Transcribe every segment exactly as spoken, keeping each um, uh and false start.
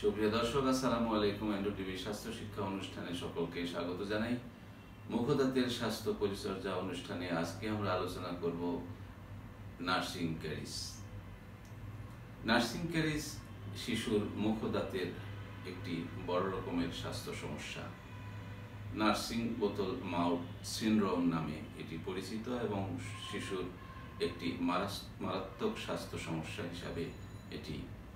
সুপ্রিয় দর্শক, আসসালামু আলাইকুম। এন্ডো টিভি স্বাস্থ্য শিক্ষা অনুষ্ঠানে সকলকে স্বাগত জানাই। মুখদান্তের স্বাস্থ্য পরিচর্যা অনুষ্ঠানে আজকে আমরা আলোচনা করব নার্সিং ক্যারিজ। নার্সিং ক্যারিজ শিশুর মুখদান্তের একটি বড় রকমের স্বাস্থ্য সমস্যা। নার্সিং বোতল মাউথ সিনড্রোম নামে এটি পরিচিত এবং শিশুর একটি মারাত্মক স্বাস্থ্য সমস্যা হিসাবে এটি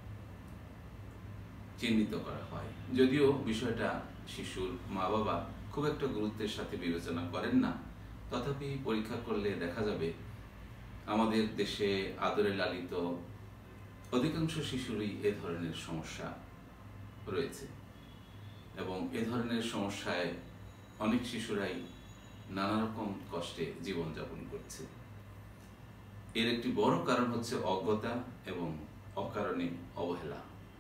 চিহ্নিত করা হয়। যদিও বিষয়টা শিশুর মা বাবা খুব একটা গুরুত্বের সাথে বিবেচনা করেন না, তথাপি পরীক্ষা করলে দেখা যাবে আমাদের দেশে আদরে লালিত অধিকাংশ শিশুরই এ ধরনের সমস্যা রয়েছে এবং এ ধরনের সমস্যায় অনেক শিশুরাই নানা রকম কষ্টে জীবনযাপন করছে। এর একটি বড় কারণ হচ্ছে অজ্ঞতা এবং অকারণে অবহেলা।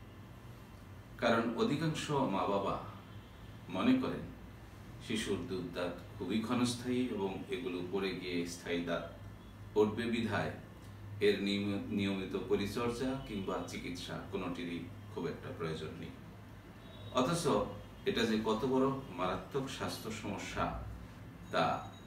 কারণ অধিকাংশ মা বাবা মনে করেন শিশুর দুধ দাঁত খুবই ক্ষণস্থায়ী এবং এগুলো পড়ে গিয়ে স্থায়ী দাঁত পড়বে বিধায় এর নিয়মিত পরিচর্যা কিংবা চিকিৎসা কোনোটিরই খুব একটা প্রয়োজন নেই। অথচ এটা যে কত বড় মারাত্মক স্বাস্থ্য সমস্যা তা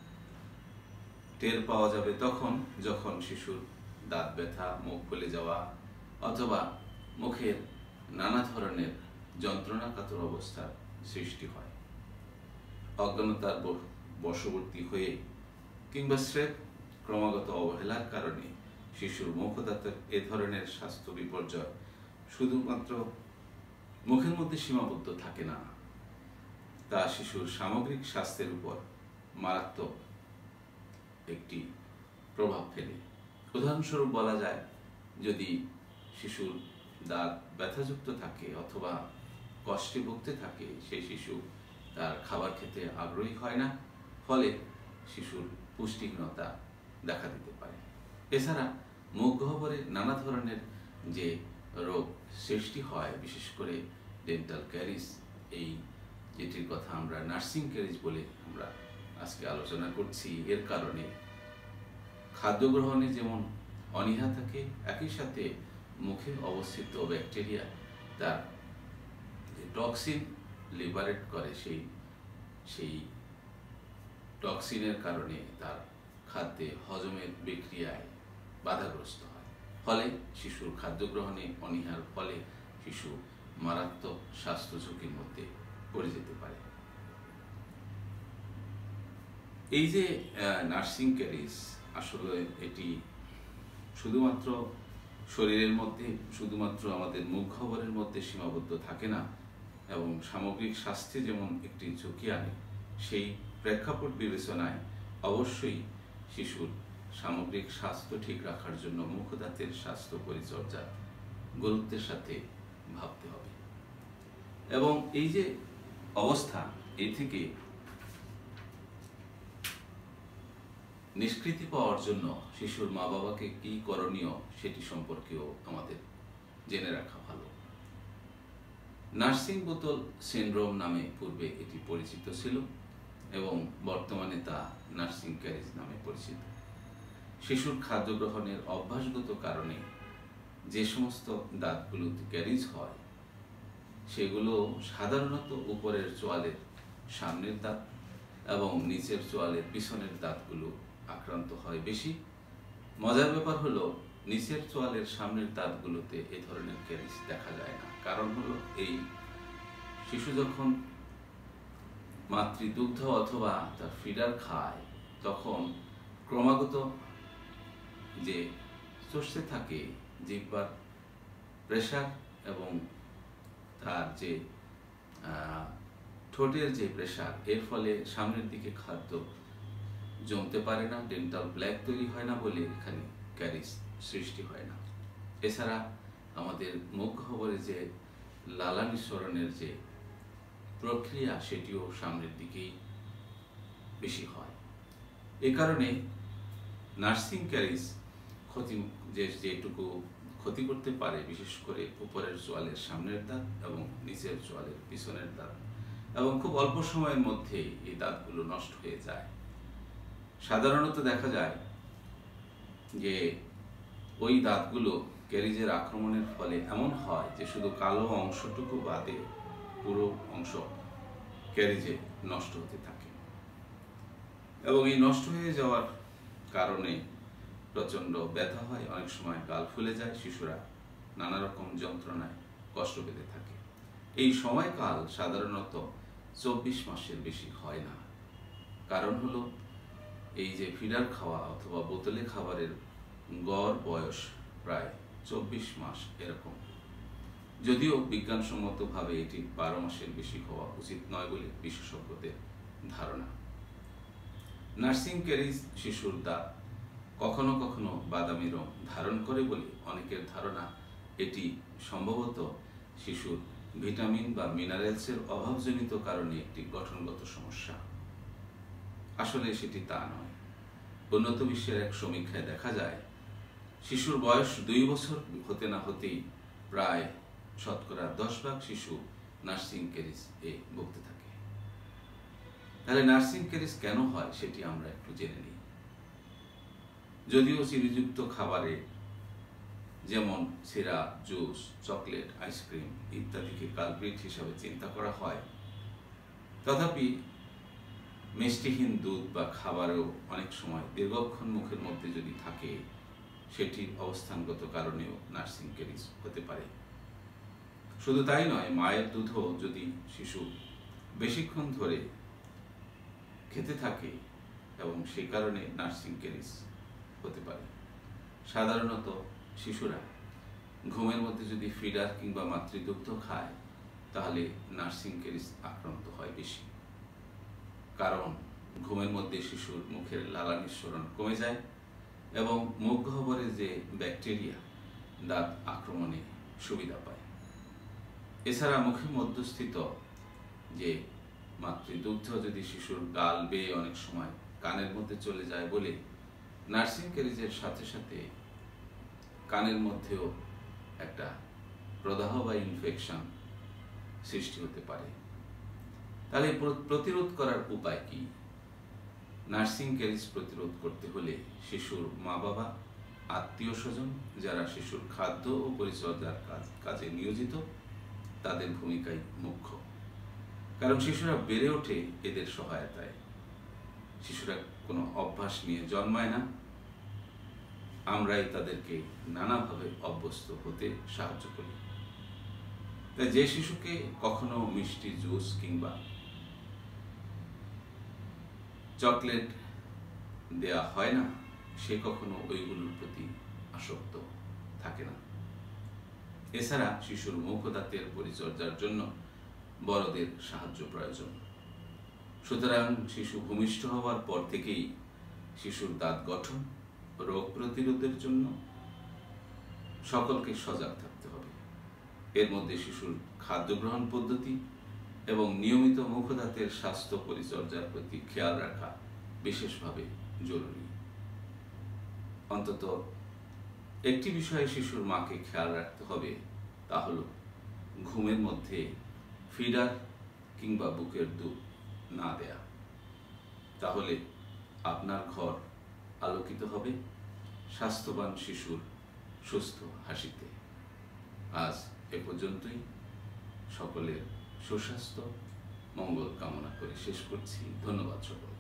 টের পাওয়া যাবে তখন যখন শিশুর দাঁত ব্যথা, মুখ ফুলে যাওয়া অথবা মুখের নানা ধরনের যন্ত্রণাকাতর অবস্থার সৃষ্টি হয়। অজ্ঞানতার বশবর্তী হয়ে কিংবা স্রেফ ক্রমাগত অবহেলার কারণে শিশুর মুখদান্তের এ ধরনের স্বাস্থ্য বিপর্যয় শুধুমাত্র মুখের মধ্যে সীমাবদ্ধ থাকে না, তা শিশুর সামগ্রিক স্বাস্থ্যের উপর মারাত্মক একটি প্রভাব ফেলে। উদাহরণস্বরূপ বলা যায়, যদি শিশুর দাঁত ব্যথাযুক্ত থাকে অথবা কষ্টে ভুগতে থাকে, সেই শিশু তার খাবার খেতে আগ্রহী হয় না, ফলে শিশুর পুষ্টিহীনতা দেখা দিতে পারে। এছাড়া মুখ গহ্বরে নানা ধরনের যে রোগ সৃষ্টি হয়, বিশেষ করে ডেন্টাল ক্যারিজ, এই যেটির কথা আমরা নার্সিং ক্যারিজ বলে আমরা আজকে আলোচনা করছি, এর কারণে খাদ্য গ্রহণে যেমন অনীহা থাকে, একই সাথে মুখে অবস্থিত ব্যাকটেরিয়া তার টক্সিন লিবারেট করে, সেই সেই টক্সিনের কারণে তার খাদ্যে হজমের বিক্রিয়ায় বাধাগ্রস্ত হয়। ফলে শিশুর খাদ্য গ্রহণে অনীহার ফলে শিশু মারাত্মক স্বাস্থ্য ঝুঁকির মধ্যে পড়ে যেতে পারে। এই যে নার্সিং ক্যারিজ, আসলে এটি শুধুমাত্র শরীরের মধ্যে, শুধুমাত্র আমাদের মুখ গহ্বরের মধ্যে সীমাবদ্ধ থাকে না এবং সামগ্রিক স্বাস্থ্যে যেমন একটি ঝুঁকি আনে, সেই প্রেক্ষাপট বিবেচনায় অবশ্যই শিশুর সামগ্রিক স্বাস্থ্য ঠিক রাখার জন্য মুখদান্তের স্বাস্থ্য পরিচর্যা গুরুত্বের সাথে ভাবতে হবে। এবং এই যে অবস্থা, এই থেকে নিষ্কৃতি পাওয়ার জন্য শিশুর মা বাবাকে কি করণীয় সেটি সম্পর্কেও আমাদের জেনে রাখা ভালো। নার্সিং বোতল সিনড্রোম নামে পূর্বে এটি পরিচিত ছিল এবং বর্তমানে তা নার্সিং ক্যারিজ নামে পরিচিত। শিশুর খাদ্য গ্রহণের অভ্যাসগত কারণে যে সমস্ত দাঁতগুলোতে ক্যারিজ হয়, সেগুলো সাধারণত উপরের চোয়ালের সামনের দাঁত এবং নিচের চোয়ালের পিছনের দাঁতগুলো আক্রান্ত হয় বেশি। মজার ব্যাপার হলো, নিচের চোয়ালের সামনের দাঁতগুলোতে এ ধরনের ক্যারিজ দেখা যায় না। কারণ হলো, এই শিশু যখন মাতৃদুগ্ধ অথবা তার ফিডার খায়, তখন ক্রমাগত যে চষতে থাকে জিহ্বার প্রেসার এবং তার যে ঠোঁটের যে প্রেসার, এর ফলে সামনের দিকে খাদ্য জমতে পারে না, ডেন্টাল ব্ল্যাক তৈরি হয় না বলে এখানে ক্যারিজ সৃষ্টি হয় না। এছাড়া আমাদের মুখ গহ্বরে যে লালা নিঃসরণের যে প্রক্রিয়া, সেটিও সামনের দিকেই বেশি হয়। এ কারণে নার্সিং ক্যারিজ ক্ষতি যে যেটুকু ক্ষতি করতে পারে, বিশেষ করে উপরের চোয়ালের সামনের দাঁত এবং নিচের চোয়ালের পিছনের দাঁত, এবং খুব অল্প সময়ের মধ্যে এই দাঁতগুলো নষ্ট হয়ে যায়। সাধারণত দেখা যায় যে ওই দাঁতগুলো ক্যারিজের আক্রমণের ফলে এমন হয় যে শুধু কালো অংশটুকু বাদে পুরো অংশ ক্যারিজে নষ্ট হতে থাকে, এবং এই নষ্ট হয়ে যাওয়ার কারণে প্রচণ্ড ব্যথা হয়, অনেক সময় গাল ফুলে যায়, শিশুরা নানা রকম যন্ত্রণায় কষ্ট পেতে থাকে। এই সময়কাল সাধারণত চব্বিশ মাসের বেশি হয় না। কারণ হলো এই যে ফিডার খাওয়া অথবা বোতলে খাবারের গড় বয়স প্রায় চব্বিশ মাস এরকম, যদিও বিজ্ঞানসম্মতভাবে এটি বারো মাসের বেশি হওয়া উচিত নয় বলে বিশেষজ্ঞদের ধারণা। নার্সিং ক্যারিজ শিশুর দাঁত কখনো কখনো বাদামি রং ধারণ করে বলে অনেকের ধারণা এটি সম্ভবত শিশুর ভিটামিন বা মিনারেলসের অভাবজনিত কারণে একটি গঠনগত সমস্যা। আসলে সেটি তা নয়। উন্নত বিশ্বের এক সমীক্ষায় দেখা যায় শিশুর বয়স দুই বছর হতে না হতেই প্রায় শতকরা দশ ভাগ শিশু নার্সিং ক্যারিজ এ ভুগতে থাকে। তাহলে নার্সিং ক্যারিজ কেন হয় সেটি আমরা একটু জেনে নিই। যদিও চিনিযুক্ত খাবারে যেমন সিরাপ, জুস, চকলেট, আইসক্রিম ইত্যাদিকে কালপ্রিট হিসাবে চিন্তা করা হয়, তথাপি মিষ্টিহীন দুধ বা খাবারেও অনেক সময় দীর্ঘক্ষণ মুখের মধ্যে যদি থাকে সেটির অবস্থানগত কারণেও নার্সিং ক্যারিজ হতে পারে। শুধু তাই নয়, মায়ের দুধও যদি শিশু বেশিক্ষণ ধরে খেতে থাকে এবং সেই কারণে নার্সিং ক্যারিজ হতে পারে। সাধারণত শিশুরা ঘুমের মধ্যে যদি ফিডার কিংবা মাতৃদুগ্ধ খায় তাহলে নার্সিং ক্যারিজ আক্রান্ত হয় বেশি। কারণ ঘুমের মধ্যে শিশুর মুখের লালা নিঃসরণ কমে যায় এবং মুখ গহ্বরে যে ব্যাকটেরিয়া দাঁত আক্রমণে সুবিধা পায়। এছাড়া মুখের মধ্যস্থিত যে মাতৃদুগ্ধ যদি শিশুর গাল বেয়ে অনেক সময় কানের মধ্যে চলে যায় বলে নার্সিং ক্যারিজের সাথে সাথে কানের মধ্যেও একটা প্রদাহ বা ইনফেকশন সৃষ্টি হতে পারে। তাহলে প্রতিরোধ করার উপায় কি? নার্সিং ক্যারিজ প্রতিরোধ করতে হলে শিশুর মা বাবা, আত্মীয় স্বজন যারা শিশুর খাদ্য ও পরিচর্যার কাজে নিয়োজিত তাদের ভূমিকাই মুখ্য। কারণ শিশুরা বেড়ে ওঠে এদের সহায়তায়। শিশুরা কোনো অভ্যাস নিয়ে জন্মায় না, আমরাই তাদেরকে নানাভাবে অভ্যস্ত হতে সাহায্য করি। তাই যে শিশুকে কখনো মিষ্টি জুস কিংবা চকলেট দেয়া হয় না সে কখনো ওইগুলোর প্রতি আসক্ত থাকে না। এছাড়া শিশুর মুখ ও দাঁতের পরিচর্যার জন্য বড়দের সাহায্য প্রয়োজন। সুতরাং শিশু ভূমিষ্ঠ হওয়ার পর থেকেই শিশুর দাঁত গঠন, রোগ প্রতিরোধের জন্য সকলকে সজাগ থাকতে হবে। এর মধ্যে শিশুর খাদ্য গ্রহণ পদ্ধতি এবং নিয়মিত মুখ ও দাঁতের স্বাস্থ্য পরিচর্যার প্রতি খেয়াল রাখা বিশেষভাবে জরুরি। অন্তত একটি বিষয়ে শিশুর মাকে খেয়াল রাখতে হবে, তা হলো ঘুমের মধ্যে ফিডার কিংবা বুকের দুধ না দেয়া। তাহলে আপনার ঘর আলোকিত হবে স্বাস্থ্যবান শিশুর সুস্থ হাসিতে। আজ এ পর্যন্তই। সকলের সুস্বাস্থ্য মঙ্গল কামনা করে শেষ করছি। ধন্যবাদ সকল।